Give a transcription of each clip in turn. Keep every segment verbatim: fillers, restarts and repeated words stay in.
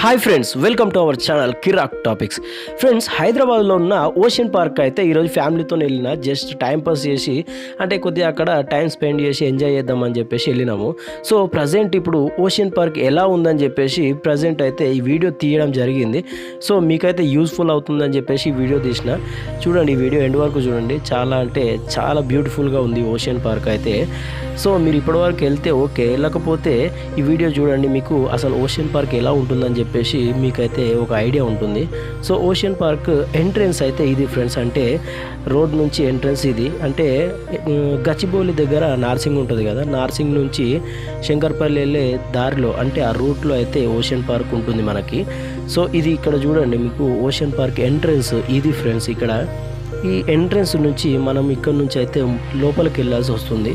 Hi friends, welcome to our channel కిరాక్ topics. Friends, హైదరాబాద్లో ఉన్న ఓషన్ పార్క్ అయితే ఈరోజు ఫ్యామిలీతో వెళ్ళిన. జస్ట్ టైం పాస్ చేసి అంటే కొద్దిగా అక్కడ టైం స్పెండ్ చేసి ఎంజాయ్ చేద్దామని చెప్పేసి వెళ్ళినాము. సో ప్రజెంట్ ఇప్పుడు ఓషన్ పార్క్ ఎలా ఉందని చెప్పేసి ప్రజెంట్ అయితే ఈ వీడియో తీయడం జరిగింది. సో మీకైతే యూస్ఫుల్ అవుతుందని చెప్పేసి ఈ వీడియో తీసిన. చూడండి, ఈ వీడియో ఎండ్ వరకు చూడండి. చాలా అంటే చాలా బ్యూటిఫుల్గా ఉంది ఓషన్ పార్క్ అయితే. సో మీరు ఇప్పటివరకు వెళ్తే ఓకే, వెళ్ళకపోతే ఈ వీడియో చూడండి, మీకు అసలు ఓషన్ పార్క్ ఎలా ఉంటుందని చెప్పేసి మీకైతే ఒక ఐడియా ఉంటుంది. సో ఓషన్ పార్క్ ఎంట్రన్స్ అయితే ఇది ఫ్రెండ్స్. అంటే రోడ్ నుంచి ఎంట్రన్స్ ఇది. అంటే గచ్చిబౌలి దగ్గర నార్సింగ్ ఉంటుంది కదా, నార్సింగ్ నుంచి శంకర్పల్లి వెళ్ళే దారిలో అంటే ఆ రూట్లో అయితే ఓషన్ పార్క్ ఉంటుంది మనకి. సో ఇది ఇక్కడ చూడండి, మీకు ఓషన్ పార్క్ ఎంట్రన్స్ ఇది ఫ్రెండ్స్. ఇక్కడ ఈ ఎంట్రన్స్ నుంచి మనం ఇక్కడ నుంచి అయితే లోపలికి వెళ్ళాల్సి వస్తుంది.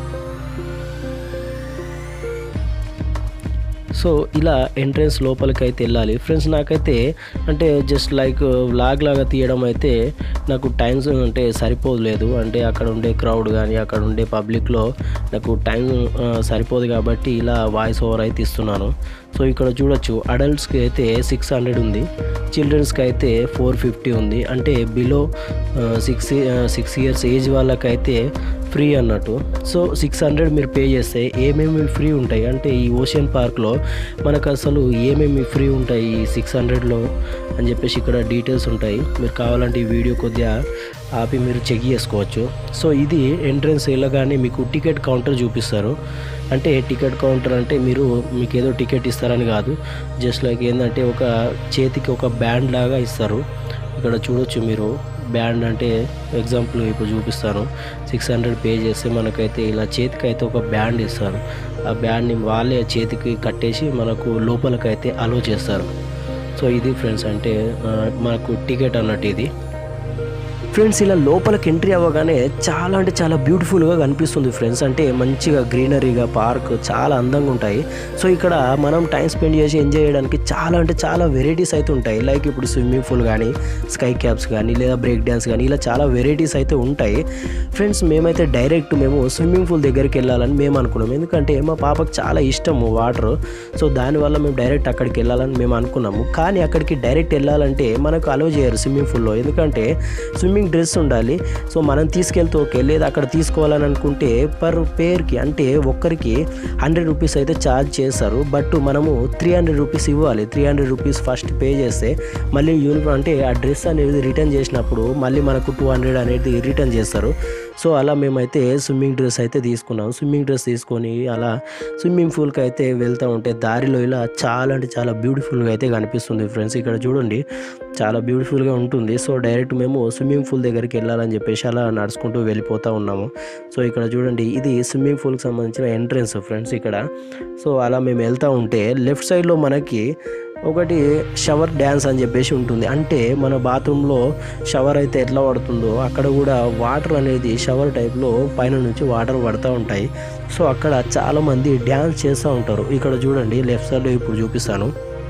సో ఇలా ఎంట్రన్స్ లోపలికి అయితే వెళ్ళాలి ఫ్రెండ్స్. నాకైతే అంటే జస్ట్ లైక్ వ్లాగ్ లాగా తీయడం అయితే నాకు టైం అంటే సరిపోలేదు. అంటే అక్కడ ఉండే క్రౌడ్ కానీ అక్కడ ఉండే పబ్లిక్లో నాకు టైం సరిపోదు కాబట్టి ఇలా వాయిస్ ఓవర్ అయితే ఇస్తున్నాను. సో ఇక్కడ చూడొచ్చు, అడల్ట్స్కి అయితే సిక్స్ హండ్రెడ్ ఉంది, చిల్డ్రన్స్కి అయితే ఫోర్ ఫిఫ్టీ ఉంది. అంటే below six six years age వాళ్ళకైతే ఫ్రీ అన్నట్టు. సో సిక్స్ హండ్రెడ్ మీరు పే చేస్తే ఏమేమి ఫ్రీ ఉంటాయి అంటే ఈ ఓషన్ పార్క్లో మనకు అసలు ఏమేమి ఫ్రీ ఉంటాయి ఈ సిక్స్ హండ్రెడ్లో అని చెప్పేసి ఇక్కడ డీటెయిల్స్ ఉంటాయి. మీరు కావాలంటే ఈ వీడియో కొద్దిగా ఆపి మీరు చెక్ చేసుకోవచ్చు. సో ఇది ఎంట్రన్స్ వెళ్ళగానే మీకు టికెట్ కౌంటర్ చూపిస్తారు. అంటే టికెట్ కౌంటర్ అంటే మీరు మీకు ఏదో టికెట్ ఇస్తారని కాదు, జస్ట్ లైక్ ఏంటంటే ఒక చేతికి ఒక బ్యాండ్ లాగా ఇస్తారు. ఇక్కడ చూడొచ్చు మీరు, బ్యాండ్ అంటే ఎగ్జాంపుల్ ఇప్పుడు చూపిస్తాను. సిక్స్ హండ్రెడ్ పే చేస్తే మనకైతే ఇలా చేతికి అయితే ఒక బ్యాండ్ ఇస్తారు. ఆ బ్యాండ్ని వాళ్ళే చేతికి కట్టేసి మనకు లోపలికైతే అలో చేస్తారు. సో ఇది ఫ్రెండ్స్, అంటే మనకు టికెట్ అన్నట్టు ఇది ఫ్రెండ్స్. ఇలా లోపలికి ఎంట్రీ అవ్వగానే చాలా అంటే చాలా బ్యూటిఫుల్గా కనిపిస్తుంది ఫ్రెండ్స్. అంటే మంచిగా గ్రీనరీగా పార్క్ చాలా అందంగా ఉంటాయి. సో ఇక్కడ మనం టైం స్పెండ్ చేసి ఎంజాయ్ చేయడానికి చాలా అంటే చాలా వెరైటీస్ అయితే ఉంటాయి. లైక్ ఇప్పుడు స్విమ్మింగ్ పూల్ కానీ, స్కై క్యాప్స్ కానీ, లేదా బ్రేక్ డ్యాన్స్ కానీ, ఇలా చాలా వెరైటీస్ అయితే ఉంటాయి ఫ్రెండ్స్. మేమైతే డైరెక్ట్ మేము స్విమ్మింగ్ పూల్ దగ్గరికి వెళ్ళాలని మేము అనుకున్నాం. ఎందుకంటే మా పాపకు చాలా ఇష్టము వాటర్. సో దానివల్ల మేము డైరెక్ట్ అక్కడికి వెళ్ళాలని మేము అనుకున్నాము. కానీ అక్కడికి డైరెక్ట్ వెళ్ళాలంటే మనకు అలో చేయరు స్విమ్మింగ్ పూల్లో. ఎందుకంటే స్విమ్మింగ్ డ్రెస్ ఉండాలి. సో మనం తీసుకెళ్తే ఓకే, లేదా అక్కడ తీసుకోవాలని అనుకుంటే పర్ పేర్కి అంటే ఒక్కరికి హండ్రెడ్ రూపీస్ అయితే ఛార్జ్ చేస్తారు. బట్ మనము త్రీ హండ్రెడ్ రూపీస్ ఇవ్వాలి. Three hundred rupees first pay చేస్తే మళ్ళీ యూనిఫామ్ అంటే ఆ డ్రెస్ అనేది రిటర్న్ చేసినప్పుడు మళ్ళీ మనకు టూ హండ్రెడ్ అనేది రిటర్న్ చేస్తారు. సో అలా మేమైతే స్విమ్మింగ్ డ్రెస్ అయితే తీసుకున్నాం. స్విమ్మింగ్ డ్రెస్ తీసుకొని అలా స్విమ్మింగ్ పూల్కి అయితే వెళ్తూ ఉంటే దారిలో ఇలా చాలా అంటే చాలా బ్యూటిఫుల్గా అయితే కనిపిస్తుంది ఫ్రెండ్స్. ఇక్కడ చూడండి, చాలా బ్యూటిఫుల్గా ఉంటుంది. సో డైరెక్ట్ మేము స్విమ్మింగ్ పూల్ దగ్గరికి వెళ్ళాలని చెప్పేసి అలా నడుచుకుంటూ వెళ్ళిపోతూ ఉన్నాము. సో ఇక్కడ చూడండి, ఇది స్విమ్మింగ్ పూల్కి సంబంధించిన ఎంట్రన్స్ ఫ్రెండ్స్ ఇక్కడ. సో అలా మేము వెళ్తూ ఉంటే లెఫ్ట్ సైడ్లో మనకి ఒకటి షవర్ డ్యాన్స్ అని చెప్పేసి ఉంటుంది. అంటే మన బాత్రూంలో షవర్ అయితే ఎట్లా పడుతుందో అక్కడ కూడా వాటర్ అనేది షవర్ టైప్లో పైన నుంచి వాటర్ పడుతూ ఉంటాయి. సో అక్కడ చాలామంది డ్యాన్స్ చేస్తూ ఉంటారు. ఇక్కడ చూడండి, లెఫ్ట్ సైడ్లో ఇప్పుడు చూపిస్తాను.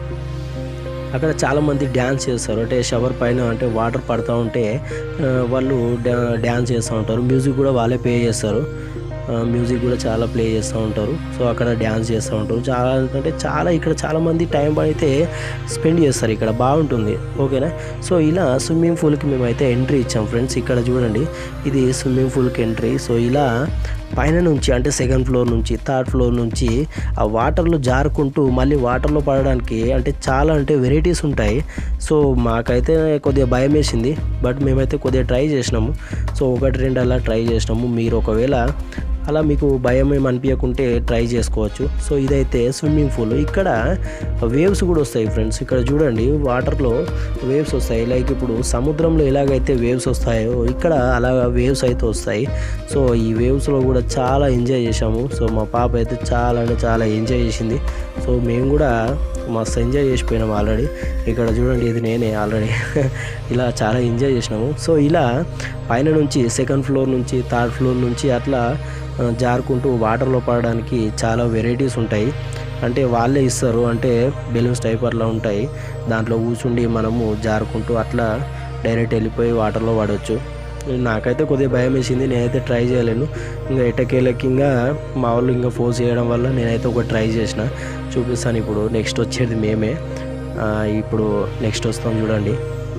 అక్కడ చాలామంది డ్యాన్స్ చేస్తారు. అంటే షవర్ పైన అంటే వాటర్ పడుతూ ఉంటే వాళ్ళు డ్యాన్స్ చేస్తూ ఉంటారు. మ్యూజిక్ కూడా వాళ్ళే పే చేస్తారు. మ్యూజిక్ కూడా చాలా ప్లే చేస్తూ ఉంటారు. సో అక్కడ డ్యాన్స్ చేస్తూ ఉంటారు. చాలా అంటే చాలా ఇక్కడ చాలామంది టైం అయితే స్పెండ్ చేస్తారు. ఇక్కడ బాగుంటుంది, ఓకేనా. సో ఇలా స్విమ్మింగ్ పూల్కి మేమైతే ఎంట్రీ ఇచ్చాం ఫ్రెండ్స్. ఇక్కడ చూడండి, ఇది స్విమ్మింగ్ పూల్కి ఎంట్రీ. సో ఇలా పైన నుంచి అంటే సెకండ్ ఫ్లోర్ నుంచి థర్డ్ ఫ్లోర్ నుంచి ఆ వాటర్లో జారుకుంటూ మళ్ళీ వాటర్లో పడడానికి అంటే చాలా అంటే వెరైటీస్ ఉంటాయి. సో మాకైతే కొద్దిగా భయం వేసింది, బట్ మేమైతే కొద్దిగా ట్రై చేసినాము. సో ఒకటి రెండు అలా ట్రై చేసినాము. మీరు ఒకవేళ అలా మీకు భయం ఏమి అనిపించకుంటే ట్రై చేసుకోవచ్చు. సో ఇదైతే స్విమ్మింగ్ పూల్. ఇక్కడ వేవ్స్ కూడా వస్తాయి ఫ్రెండ్స్. ఇక్కడ చూడండి, వాటర్లో వేవ్స్ వస్తాయి. లైక్ ఇప్పుడు సముద్రంలో ఎలాగైతే వేవ్స్ వస్తాయో ఇక్కడ అలా వేవ్స్ అయితే వస్తాయి. సో ఈ వేవ్స్లో కూడా చాలా ఎంజాయ్ చేసాము. సో మా పాప అయితే చాలా అంటే చాలా ఎంజాయ్ చేసింది. సో మేము కూడా మస్తు ఎంజాయ్ చేసిపోయినాం ఆల్రెడీ. ఇక్కడ చూడండి, ఇది నేనే ఆల్రెడీ ఇలా చాలా ఎంజాయ్ చేసినాము. సో ఇలా పైన నుంచి సెకండ్ ఫ్లోర్ నుంచి థర్డ్ ఫ్లోర్ నుంచి అట్లా జారుకుంటూ వాటర్లో పడడానికి చాలా వెరైటీస్ ఉంటాయి. అంటే వాళ్ళే ఇస్తారు, అంటే బెలూన్స్ టైప్ అట్లా ఉంటాయి. దాంట్లో కూర్చుండి మనము జారుకుంటూ అట్లా డైరెక్ట్ వెళ్ళిపోయి వాటర్లో పడవచ్చు. నాకైతే కొద్దిగా భయం వేసింది, నేనైతే ట్రై చేయలేను. ఇంకా ఎట్టకేళ్ళకి ఇంకా మా వాళ్ళు ఇంకా ఫోర్స్ చేయడం వల్ల నేనైతే ఒక ట్రై చేసిన. చూపిస్తాను ఇప్పుడు. నెక్స్ట్ వచ్చేది మేమే ఇప్పుడు నెక్స్ట్ వస్తాం చూడండి.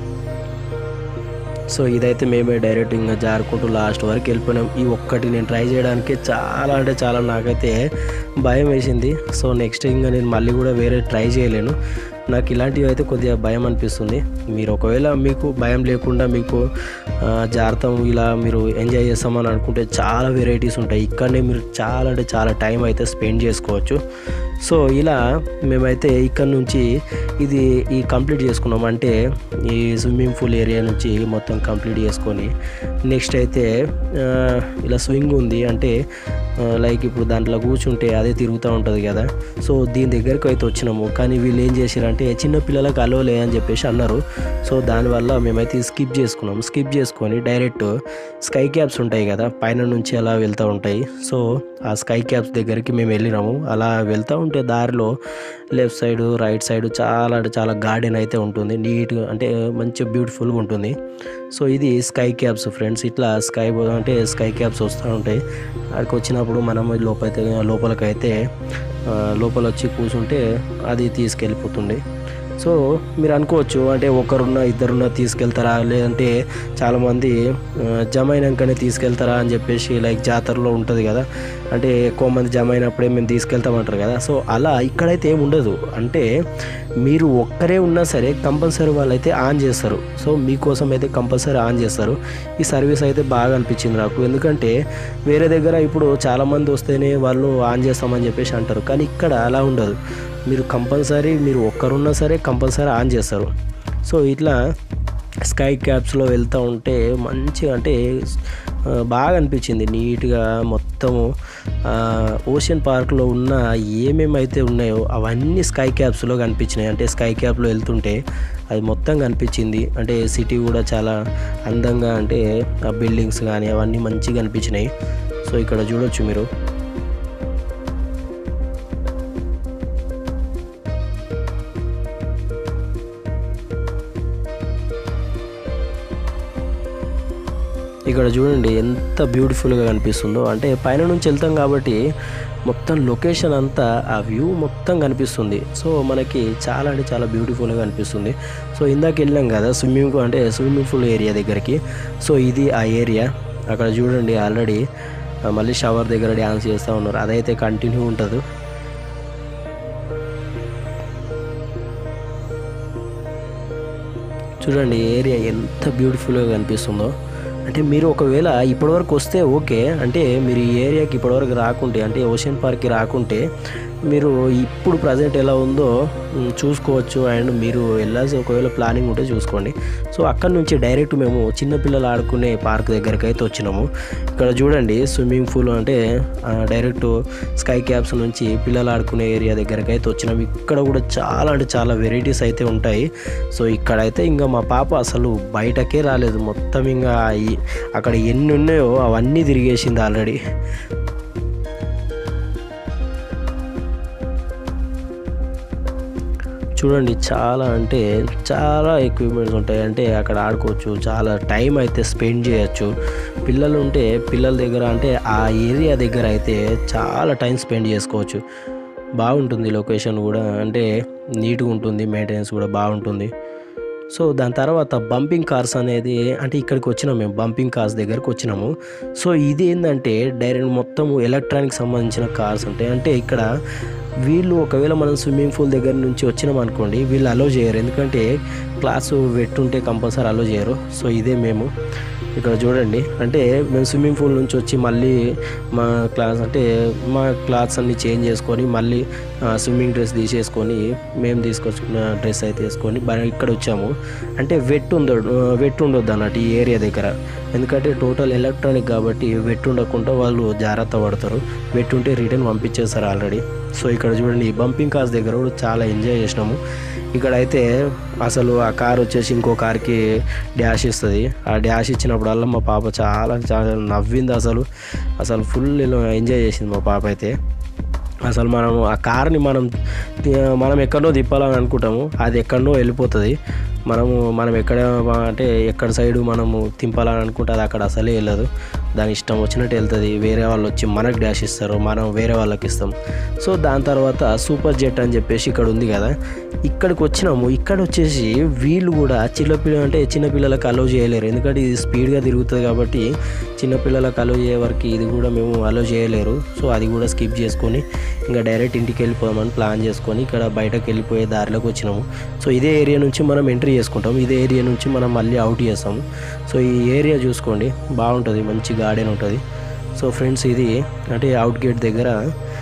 సో ఇదైతే మేమే డైరెక్ట్ ఇంకా జారుకుంటూ లాస్ట్ వరకు వెళ్ళిపోయినాం. ఈ ఒక్కటి నేను ట్రై చేయడానికి చాలా అంటే చాలా నాకైతే భయం వేసింది. సో నెక్స్ట్ ఇంకా నేను మళ్ళీ కూడా వేరే ట్రై చేయలేను. నాకు ఇలాంటివి అయితే కొద్దిగా భయం అనిపిస్తుంది. మీరు ఒకవేళ మీకు భయం లేకుండా మీకు జాగ్రత్త ఇలా మీరు ఎంజాయ్ చేస్తామని అనుకుంటే చాలా వెరైటీస్ ఉంటాయి. ఇక్కడనే మీరు చాలా అంటే చాలా టైం అయితే స్పెండ్ చేసుకోవచ్చు. సో ఇలా మేమైతే ఇక్కడ నుంచి ఇది ఈ కంప్లీట్ చేసుకున్నాం. అంటే ఈ స్విమ్మింగ్ పూల్ ఏరియా నుంచి మొత్తం కంప్లీట్ చేసుకొని నెక్స్ట్ అయితే ఇలా స్వింగ్ ఉంది. అంటే లైక్ ఇప్పుడు దాంట్లో కూర్చుంటే అదే తిరుగుతూ ఉంటుంది కదా. సో దీని దగ్గరికి అయితే వచ్చినాము. కానీ వీళ్ళు ఏం చేశారంటే చిన్న పిల్లలకు అలవలే అని చెప్పేసి అన్నారు. సో దానివల్ల మేమైతే స్కిప్ చేసుకున్నాం. స్కిప్ చేసుకొని డైరెక్ట్ స్కై క్యాప్స్ ఉంటాయి కదా, పైన నుంచి అలా వెళ్తూ ఉంటాయి. సో ఆ స్కై క్యాప్స్ దగ్గరికి మేము వెళ్ళినాము. అలా వెళ్తూ ఉంటే దారిలో లెఫ్ట్ సైడ్ రైట్ సైడ్ చాలా అంటే చాలా గార్డెన్ అయితే ఉంటుంది. నీట్గా అంటే మంచి బ్యూటిఫుల్గా ఉంటుంది. సో ఇది స్కై క్యాప్స్ ఫ్రెండ్స్. ఇట్లా స్కై అంటే స్కై క్యాప్స్ వస్తూ ఉంటాయి. అక్కడికి వచ్చినప్పుడు మనం లోపలైతే లోపలికైతే లోపల వచ్చి కూర్చుంటే అది తీసుకెళ్ళిపోతుంది. సో మీరు అనుకోవచ్చు అంటే ఒకరున్న ఇద్దరున్న తీసుకెళ్తారా, లేదంటే చాలామంది జమ అయినాకనే తీసుకెళ్తారా అని చెప్పేసి లైక్ జాతరలో ఉంటుంది కదా, అంటే ఎక్కువ మంది జమ అయినప్పుడే మేము తీసుకెళ్తామంటారు కదా. సో అలా ఇక్కడైతే ఏమి ఉండదు. అంటే మీరు ఒక్కరే ఉన్నా సరే కంపల్సరీ వాళ్ళైతే ఆన్ చేస్తారు. సో మీకోసం అయితే కంపల్సరీ ఆన్ చేస్తారు. ఈ సర్వీస్ అయితే బాగా అనిపించింది నాకు. ఎందుకంటే వేరే దగ్గర ఇప్పుడు చాలామంది వస్తేనే వాళ్ళు ఆన్ చేస్తామని చెప్పేసి అంటారు. కానీ ఇక్కడ అలా ఉండదు. మీరు కంపల్సరీ మీరు ఒక్కరున్నా సరే కంపల్సరీ ఆన్ చేస్తారు. సో ఇట్లా స్కై క్యాప్స్లో వెళ్తూ ఉంటే మంచిగా అంటే బాగా అనిపించింది. నీట్గా మొత్తము ఓషన్ పార్క్లో ఉన్న ఏమేమైతే ఉన్నాయో అవన్నీ స్కై క్యాప్స్లో కనిపించినాయి. అంటే స్కై క్యాప్లో వెళ్తుంటే అది మొత్తం కనిపించింది. అంటే సిటీ కూడా చాలా అందంగా, అంటే ఆ బిల్డింగ్స్ కానీ అవన్నీ మంచిగా కనిపించినాయి. సో ఇక్కడ చూడొచ్చు మీరు. ఇక్కడ చూడండి ఎంత బ్యూటిఫుల్గా కనిపిస్తుందో. అంటే పైన నుంచి వెళ్తాం కాబట్టి మొత్తం లొకేషన్ అంతా ఆ వ్యూ మొత్తం కనిపిస్తుంది. సో మనకి చాలా అంటే చాలా బ్యూటిఫుల్గా కనిపిస్తుంది. సో ఇందాక వెళ్ళాం కదా స్విమ్మింగ్ అంటే స్విమ్మింగ్ పూల్ ఏరియా దగ్గరికి. సో ఇది ఆ ఏరియా. అక్కడ చూడండి ఆల్రెడీ మళ్ళీ షవర్ దగ్గర డ్యాన్స్ చేస్తూ ఉన్నారు. అదైతే కంటిన్యూ ఉంటుంది. చూడండి ఏరియా ఎంత బ్యూటిఫుల్గా కనిపిస్తుందో. అంటే మీరు ఒకవేళ ఇప్పటివరకు వస్తే ఓకే, అంటే మీరు ఈ ఏరియాకి ఇప్పటివరకు రాకుంటే, అంటే ఓషన్ పార్క్కి రాకుంటే మీరు ఇప్పుడు ప్రజెంట్ ఎలా ఉందో చూసుకోవచ్చు. అండ్ మీరు వెళ్ళాల్సి ఒకవేళ ప్లానింగ్ ఉంటే చూసుకోండి. సో అక్కడ నుంచి డైరెక్ట్ మేము చిన్నపిల్లలు ఆడుకునే పార్క్ దగ్గరికి అయితే వచ్చినాము. ఇక్కడ చూడండి స్విమ్మింగ్ పూల్ అంటే డైరెక్ట్ స్కై క్యాప్స్ నుంచి పిల్లలు ఆడుకునే ఏరియా దగ్గరికి అయితే వచ్చినాము. ఇక్కడ కూడా చాలా అంటే చాలా వెరైటీస్ అయితే ఉంటాయి. సో ఇక్కడైతే ఇంకా మా పాప అసలు బయటకే రాలేదు. మొత్తం ఇంకా అక్కడ ఎన్ని ఉన్నాయో అవన్నీ తిరిగేసింది ఆల్రెడీ. చూడండి చాలా అంటే చాలా ఎక్విప్మెంట్స్ ఉంటాయి. అంటే అక్కడ ఆడుకోవచ్చు, చాలా టైం అయితే స్పెండ్ చేయొచ్చు. పిల్లలు ఉంటే పిల్లల దగ్గర అంటే ఆ ఏరియా దగ్గర అయితే చాలా టైం స్పెండ్ చేసుకోవచ్చు. బాగుంటుంది లొకేషన్ కూడా, అంటే నీట్గా ఉంటుంది, మెయింటెనెన్స్ కూడా బాగుంటుంది. సో దాని తర్వాత బంపింగ్ కార్స్ అనేది, అంటే ఇక్కడికి వచ్చినాము మేము బంపింగ్ కార్స్ దగ్గరకు వచ్చినాము. సో ఇది ఏంటంటే డైరెక్ట్ మొత్తం ఎలక్ట్రానిక్ సంబంధించిన కార్స్ ఉంటాయి. అంటే ఇక్కడ వీళ్ళు ఒకవేళ మనం స్విమ్మింగ్ పూల్ దగ్గర నుంచి వచ్చినాం అనుకోండి, వీళ్ళు అలో చేయరు. ఎందుకంటే క్లాసు వెట్టుంటే కంపల్సరీ అలో చేయరు. సో ఇదే మేము ఇక్కడ చూడండి. అంటే మేము స్విమ్మింగ్ పూల్ నుంచి వచ్చి మళ్ళీ మా క్లాస్ అంటే మా క్లాత్స్ అన్నీ చేంజ్ చేసుకొని మళ్ళీ స్విమ్మింగ్ డ్రెస్ తీసేసుకొని మేము తీసుకొచ్చుకున్న డ్రెస్ అయితే వేసుకొని ఇక్కడ వచ్చాము. అంటే వెట్ ఉందో వెట్ ఉండొద్దు అన్నట్టు ఈ ఏరియా దగ్గర. ఎందుకంటే టోటల్ ఎలక్ట్రానిక్ కాబట్టి వెట్ ఉండకుండా వాళ్ళు జాగ్రత్త పడతారు. వెట్ ఉంటే రిటర్న్ పంపించేస్తారు ఆల్రెడీ. సో ఇక్కడ చూడండి ఈ బంపింగ్ కార్స్ దగ్గర కూడా చాలా ఎంజాయ్ చేసినాము. ఇక్కడైతే అసలు ఆ కార్ వచ్చేసి ఇంకో కార్కి డ్యాష్ ఇస్తుంది. ఆ డ్యాష్ ఇచ్చినప్పుడల్లా మా పాప చాలా చాలా నవ్వింది. అసలు అసలు ఫుల్ ఎంజాయ్ చేసింది మా పాప అయితే. అసలు మనము ఆ కార్ని మనం మనం ఎక్కడో తిప్పాలని అనుకుంటాము, అది ఎక్కడో వెళ్ళిపోతుంది. మనము మనం ఎక్కడ అంటే ఎక్కడ సైడు మనము తింపాలని అనుకుంటే అది అక్కడ అసలే వెళ్ళదు. దాని ఇష్టం వచ్చినట్టు వెళ్తుంది. వేరే వాళ్ళు వచ్చి మనకు డాష్ ఇస్తారు, మనం వేరే వాళ్ళకి ఇస్తాం. సో దాని తర్వాత సూపర్ జెట్ అని చెప్పేసి ఇక్కడ ఉంది కదా, ఇక్కడికి వచ్చినాము. ఇక్కడ వచ్చేసి వీళ్ళు కూడా చిన్నపిల్ల అంటే చిన్నపిల్లలకు అలో చేయలేరు, ఎందుకంటే ఇది స్పీడ్గా తిరుగుతుంది కాబట్టి చిన్నపిల్లలకు అలో చేయే వరకు ఇది కూడా మేము అలో చేయలేరు. సో అది కూడా స్కిప్ చేసుకొని ఇంకా డైరెక్ట్ ఇంటికి వెళ్ళిపోదామని ప్లాన్ చేసుకొని ఇక్కడ బయటకు వెళ్ళిపోయే దారిలోకి వచ్చినాము. సో ఇదే ఏరియా నుంచి మనం ఎంట్రీ చేసుకుంటాం, ఇదే ఏరియా నుంచి మనం మళ్ళీ అవుట్ చేస్తాము. సో ఈ ఏరియా చూసుకోండి, బాగుంటుంది, మంచి గార్డెన్ ఉంటుంది. సో ఫ్రెండ్స్ ఇది అంటే అవుట్ గేట్ దగ్గర